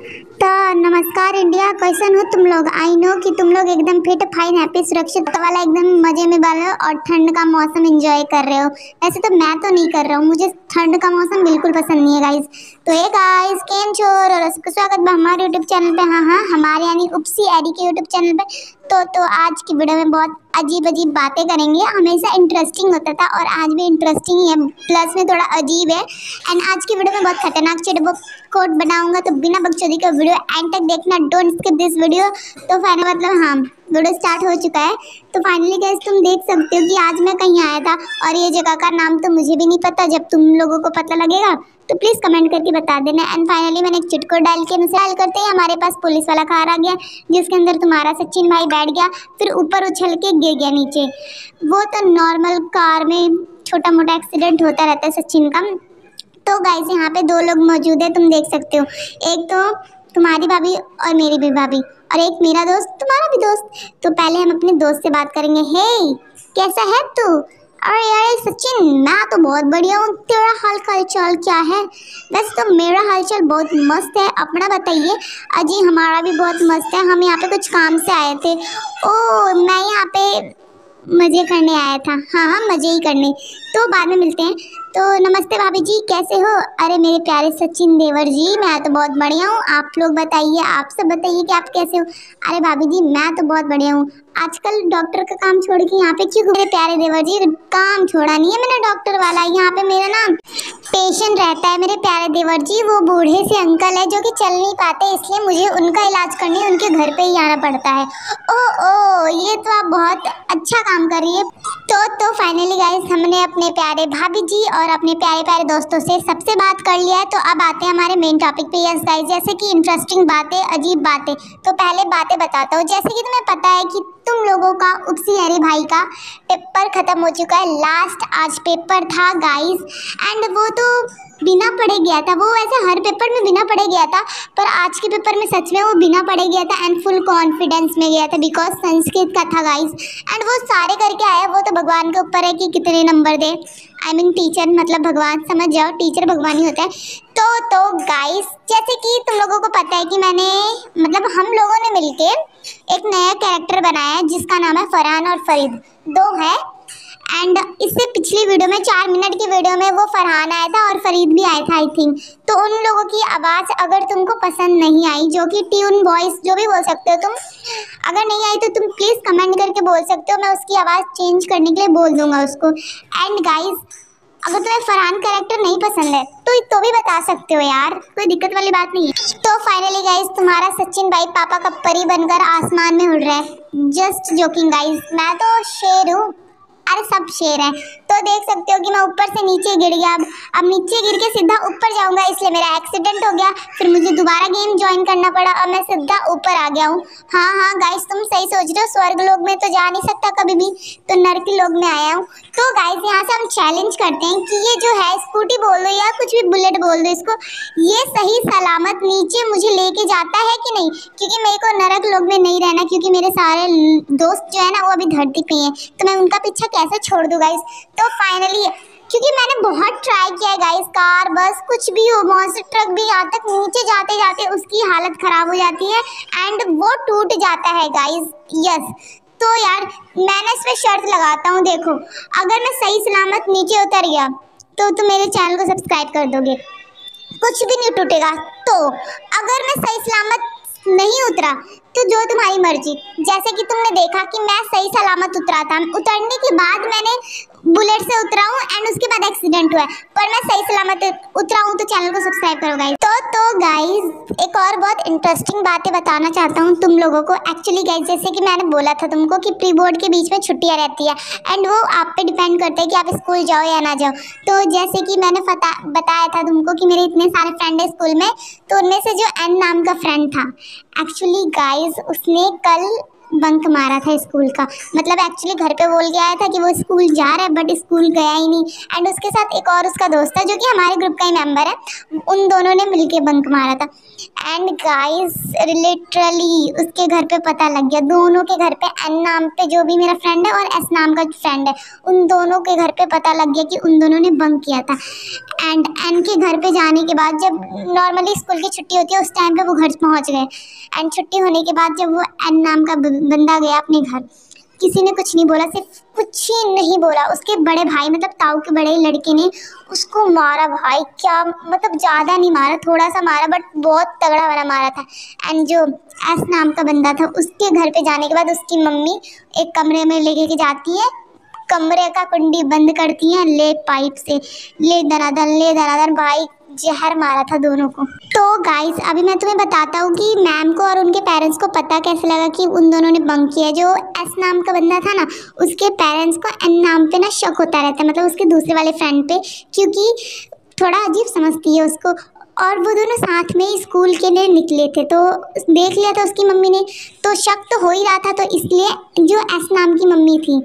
तो नमस्कार इंडिया, कैसन हो तुम लोग। आई नो कि तुम लोग एकदम फिट फाइन हैप्पी सुरक्षित वाला एकदम मजे में वाले हो और ठंड का मौसम एंजॉय कर रहे हो। ऐसे तो मैं तो नहीं कर रहा हूँ, मुझे ठंड का मौसम बिल्कुल पसंद नहीं है गाइस। तो हे गाइस, केम छो और स्वागत है हमारे यूट्यूब चैनल पे। हाँ हमारे यानी उपसी एडी के यूट्यूब चैनल पे। तो आज की वीडियो में बहुत अजीब अजीब बातें करेंगे। हमेशा इंटरेस्टिंग होता था और आज भी इंटरेस्टिंग ही है, प्लस में थोड़ा अजीब है। एंड आज की वीडियो में बहुत खतरनाक चिट कोड बनाऊंगा, तो बिना बकचोदी का वीडियो एंड तक देखना, डोंट स्किप दिस वीडियो। तो फाइनल मतलब हाँ, वीडियो स्टार्ट हो चुका है। तो फाइनली गाइस तुम देख सकते हो कि आज मैं कहीं आया था और ये जगह का नाम तो मुझे भी नहीं पता। जब तुम लोगों को पता लगेगा तो प्लीज कमेंट करके बता देना। एंड फाइनली मैंने एक चिट कोड डाल के मिसाइल करते ही हमारे पास पुलिस वाला कार आ गया, जिसके अंदर तुम्हारा सचिन भाई बैठ गया, फिर ऊपर उछल के गिर गया नीचे। वो तो नॉर्मल कार में छोटा मोटा एक्सीडेंट होता रहता है सचिन का। तो गाइस यहाँ पे दो लोग मौजूद है, तुम देख सकते हो। एक तो तुम्हारी भाभी और मेरी भी भाभी, और एक मेरा दोस्त तुम्हारा भी दोस्त। तो पहले हम अपने दोस्त से बात करेंगे। हे कैसा है तू? अरे यार सचिन, मैं तो बहुत बढ़िया हूँ, तेरा हाल चाल क्या है? वैसे तो मेरा हालचाल बहुत मस्त है, अपना बताइए। अजी हमारा भी बहुत मस्त है, हम यहाँ पे कुछ काम से आए थे। ओ मैं यहाँ पे मजे करने आया था। हाँ मजे ही करने, तो बाद में मिलते हैं। तो नमस्ते भाभी जी, कैसे हो? अरे मेरे प्यारे सचिन देवर जी, मैं तो बहुत बढ़िया हूँ, आप लोग बताइए, आप सब बताइए कि आप कैसे हो। अरे भाभी जी मैं तो बहुत बढ़िया हूँ। आजकल डॉक्टर का काम छोड़ के यहाँ पे क्यों? मेरे प्यारे देवर जी काम छोड़ा नहीं है मैंने डॉक्टर वाला, यहाँ पे मेरा ना पेशेंट रहता है मेरे प्यारे देवर जी। वो बूढ़े से अंकल है जो कि चल नहीं पाते, इसलिए मुझे उनका इलाज करने उनके घर पे ही आना पड़ता है। ओ ये तो आप बहुत अच्छा काम कर रही है। तो फाइनली गाइस हमने अपने प्यारे भाभी जी और अपने प्यारे प्यारे दोस्तों से सबसे बात कर लिया है। तो अब आते हैं हमारे मेन टॉपिक पे। यस गाइस, जैसे कि इंटरेस्टिंग बातें, अजीब बातें। तो पहले बातें बताता हूँ। जैसे कि तुम्हें पता है कि तुम लोगों का उपसी हरी भाई का पेपर खत्म हो चुका है। लास्ट आज पेपर था गाइस, एंड वो तो बिना पढ़े गया था। वो वैसे हर पेपर में बिना पढ़े गया था, पर आज के पेपर में सच में वो बिना पढ़े गया था एंड फुल कॉन्फिडेंस में गया था, बिकॉज संस्कृत का था गाइस। एंड वो सारे करके आया। वो तो भगवान के ऊपर है कि कितने नंबर दे। आई मीन टीचर मतलब भगवान, समझ जाओ, टीचर भगवान ही होता है। तो गाइस जैसे कि तुम लोगों को पता है कि मैंने मतलब हम लोगों ने मिलके एक नया कैरेक्टर बनाया है जिसका नाम है फरहान और फरीद, दो है। एंड इससे पिछली वीडियो में 4 मिनट की वीडियो में वो फरहान आया था और फरीद भी आया था आई थिंक। तो उन लोगों की आवाज़ अगर तुमको पसंद नहीं आई, जो कि ट्यून वॉइस जो भी बोल सकते हो तुम, अगर नहीं आई तो तुम प्लीज़ कमेंट करके बोल सकते हो, मैं उसकी आवाज़ चेंज करने के लिए बोल दूंगा उसको। एंड गाइज अगर तुम्हें फरहान कैरेक्टर नहीं पसंद है तो भी बता सकते हो यार, कोई दिक्कत वाली बात नहीं है। तो फाइनली गाइज तुम्हारा सचिन भाई पापा का परी बनकर आसमान में उड़ रहा है। जस्ट जोकिंग गाइज, मैं तो शेर हूँ, अरे सब शेर हैं। तो देख सकते हो कि मैं ऊपर से नीचे गिर गया। अब नीचे गिर के सीधा ऊपर जाऊंगा, इसलिए मेरा एक्सीडेंट हो गया। फिर मुझे दोबारा गेम ज्वाइन करना पड़ा और मैं सीधा ऊपर आ गया हूँ। हाँ गाइस तुम सही सोच रहे हो, स्वर्ग लोक में तो जा नहीं सकता कभी भी, तो नरक लोक में आया हूँ। तो गाइस यहाँ से हम चैलेंज करते हैं कि ये जो है स्कूटी बोल दो या कुछ भी बुलेट बोल दो इसको, ये सही सलामत नीचे मुझे लेके जाता है कि नहीं? क्योंकि मेरे को नरक लोक में नहीं रहना, क्योंकि मेरे सारे दोस्त जो है ना वो अभी धरती पे हैं, तो मैं उनका पीछा कैसे छोड़ दूँ गाइस। तो फाइनली क्योंकि मैंने बहुत ट्राई किया है गाइस, कार बस कुछ भी हो, मॉन्स्टर ट्रक भी, यहाँ तक नीचे जाते जाते उसकी हालत खराब हो जाती है एंड वो टूट जाता है गाइस। यस, तो यार मैंने इस पर शर्त लगाता हूँ, देखो अगर मैं सही सलामत नीचे उतर गया तो मेरे चैनल को सब्सक्राइब कर दोगे, कुछ भी नहीं टूटेगा। तो अगर मैं सही सलामत नहीं उतरा तो जो तुम्हारी मर्जी। जैसे कि तुमने देखा कि मैं सही सलामत उतरा था, उतरने के बाद मैंने बुलेट से उतरा हूँ एंड उसके बाद एक्सीडेंट हुआ है, पर मैं सही सलामत उतरा हूँ। तो चैनल को सब्सक्राइब करो गाइस। तो गाइस एक और बहुत इंटरेस्टिंग बातें बताना चाहता हूँ तुम लोगों को। एक्चुअली गाइस जैसे कि मैंने बोला था तुमको कि प्री बोर्ड के बीच में छुट्टियाँ रहती है एंड वो आप पे डिपेंड करता है कि आप स्कूल जाओ या ना जाओ। तो जैसे कि मैंने बताया था तुमको कि मेरे इतने सारे फ्रेंड है स्कूल में, तो उनमें से जो एन नाम का फ्रेंड था, एक्चुअली गाइस उसने कल बंक मारा था स्कूल का। मतलब एक्चुअली घर पे बोल के आया था कि वो स्कूल जा रहा है बट स्कूल गया ही नहीं। एंड उसके साथ एक और उसका दोस्त था जो कि हमारे ग्रुप का ही मेंबर है। उन दोनों ने मिलके बंक मारा था। एंड गाइस लिटरली उसके घर पे पता लग गया, दोनों के घर पे, एन नाम पे जो भी मेरा फ्रेंड है और एस नाम का फ्रेंड है, उन दोनों के घर पे पता लग गया कि उन दोनों ने बंक किया था। एंड एन के घर पे जाने के बाद, जब नॉर्मली स्कूल की छुट्टी होती है उस टाइम पे वो घर पहुंच गए। एंड छुट्टी होने के बाद जब वो एन नाम का बंदा गया अपने घर, किसी ने कुछ नहीं बोला, सिर्फ कुछ ही नहीं बोला। उसके बड़े भाई मतलब ताऊ के बड़े लड़के ने उसको मारा भाई, क्या मतलब ज़्यादा नहीं मारा, थोड़ा सा मारा बट बहुत तगड़ा वाला मारा था। एंड जो एस नाम का बंदा था उसके घर पे जाने के बाद उसकी मम्मी एक कमरे में लेके के जाती है, कमरे का कुंडी बंद करती है, ले पाइप से ले दनादन भाई जहर मारा था दोनों को। तो गाइस अभी मैं तुम्हें बताता हूँ कि मैम को और उनके पेरेंट्स को पता कैसे लगा कि उन दोनों ने बंक किया। जो एस नाम का बंदा था ना, उसके पेरेंट्स को एन नाम पे ना शक होता रहता है, मतलब उसके दूसरे वाले फ्रेंड पे, क्योंकि थोड़ा अजीब समझती है उसको। और वो दोनों साथ में ही स्कूल के लिए निकले थे, तो देख लिया था उसकी मम्मी ने, तो शक तो हो ही रहा था। तो इसलिए जो एस नाम की मम्मी थी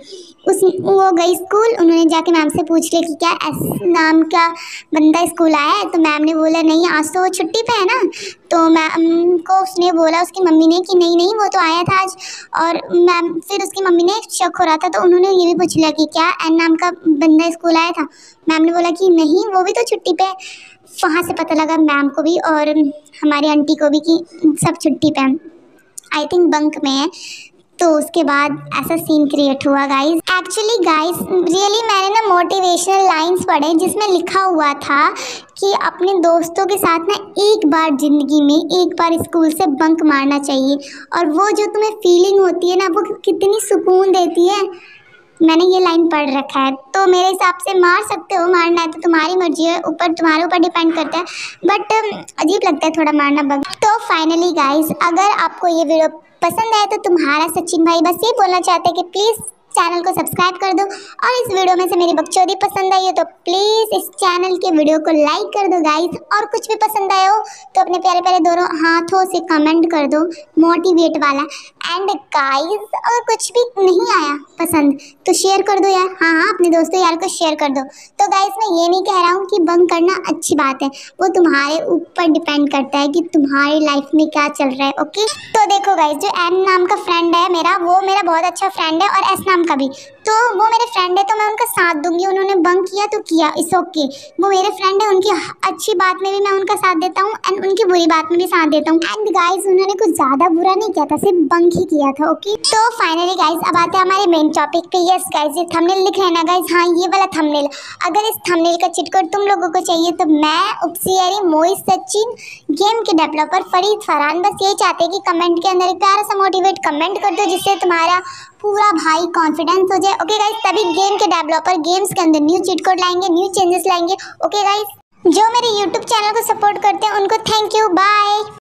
वो गई स्कूल, उन्होंने जाके मैम से पूछ लिया कि क्या एस नाम का बंदा स्कूल आया है। तो मैम ने बोला नहीं, आज तो वो छुट्टी पे है ना। तो मैम को उसने बोला, उसकी मम्मी ने, कि नहीं नहीं वो तो आया था आज। और मैम फिर उसकी मम्मी ने शक हो रहा था तो उन्होंने ये भी पूछ लिया कि क्या एन नाम का बंदा स्कूल आया था। मैम ने बोला कि नहीं वो भी तो छुट्टी पे। वहाँ से पता लगा मैम को भी और हमारी आंटी को भी कि सब छुट्टी पे, आई थिंक बंक में है। तो उसके बाद ऐसा सीन क्रिएट हुआ गाइस। एक्चुअली गाइस रियली मैंने ना मोटिवेशनल लाइंस पढ़े जिसमें लिखा हुआ था कि अपने दोस्तों के साथ ना एक बार ज़िंदगी में एक बार स्कूल से बंक मारना चाहिए, और वो जो तुम्हें फीलिंग होती है ना वो कितनी सुकून देती है। मैंने ये लाइन पढ़ रखा है, तो मेरे हिसाब से मार सकते हो, मारना है तो तुम्हारी मर्जी है, तुम्हारे ऊपर डिपेंड करता है, बट अजीब लगता है थोड़ा मारना बंक। तो फाइनली गाइस अगर आपको ये वीडियो पसंद आए तो तुम्हारा सचिन भाई बस ये बोलना चाहते हैं कि प्लीज़ चैनल को सब्सक्राइब कर दो, और इस वीडियो में से मेरी बकचोदी पसंद आई हो तो प्लीज़ इस चैनल के वीडियो को लाइक कर दो गाइस। और कुछ भी पसंद आया हो तो अपने प्यारे प्यारे दोनों हाथों से कमेंट कर दो, मोटिवेट वाला। एंड गाइस अगर कुछ भी नहीं आया पसंद तो शेयर कर दो यार, हाँ अपने दोस्तों यार को शेयर कर दो। तो गाइस मैं ये नहीं कह रहा हूँ कि बंक करना अच्छी बात है, वो तुम्हारे ऊपर डिपेंड करता है कि तुम्हारी लाइफ में क्या चल रहा है। ओके तो देखो गाइस जो एन नाम का फ्रेंड है मेरा, वो मेरा बहुत अच्छा फ्रेंड है, और एस नाम का भी, तो वो मेरे फ्रेंड है तो मैं उनका साथ दूंगी। उन्होंने बंक किया तो किया, इट्स ओके, वो मेरे फ्रेंड है, उनकी अच्छी बात में भी मैं उनका साथ देता हूँ एंड उनकी बुरी बात में भी साथ देता हूँ। एंड गाइस उन्होंने कुछ ज़्यादा बुरा नहीं किया था, सिर्फ बंक ही किया था। ओके तो फाइनली गाइस अब आते हैं हमारे मेन टॉपिक पे। यस गाइस ये थंबनेल लिख लेना गाइस, हाँ ये वाला थंबनेल। अगर इस थंबनेल का चिट कोड तुम लोगों को चाहिए तो मैं उपसियारी मोइस सचिन गेम के डेवलपर फरीद फरहान बस यही चाहते हैं कि कमेंट के अंदर एक प्यारा सा मोटिवेट कमेंट कर दो जिससे तुम्हारा पूरा भाई कॉन्फिडेंस हो जाए। ओके गाइस तभी गेम के डेवलपर गेम्स के अंदर न्यू चीट कोड लाएंगे, न्यू चेंजेस लाएंगे। ओके गाइस जो मेरे यूट्यूब चैनल को सपोर्ट करते हैं उनको थैंक यू, बाय।